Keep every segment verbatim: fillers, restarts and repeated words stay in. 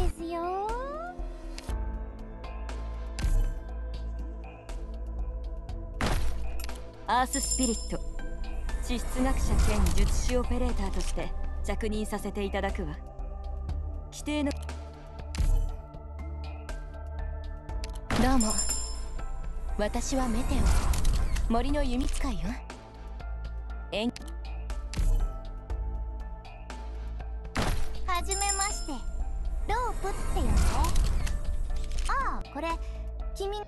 ですよ。 アーススピリット、地質学者兼術師オペレーターとして着任させていただくわ。規定のどうも、私はメテオ、森の弓使いよ。えんはじめまして、ロープってよね。ああ、これ君。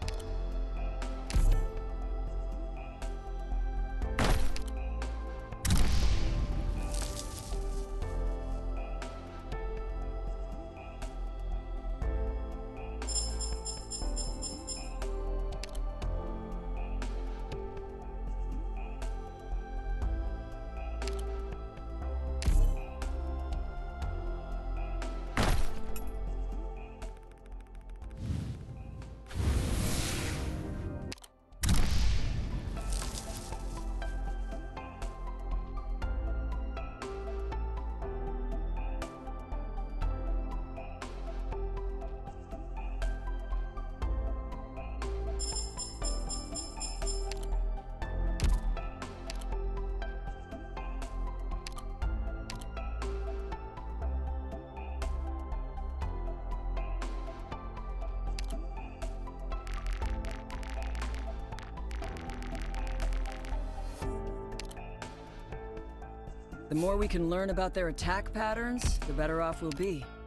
The more we can learn about their attack patterns, the better off we'll be.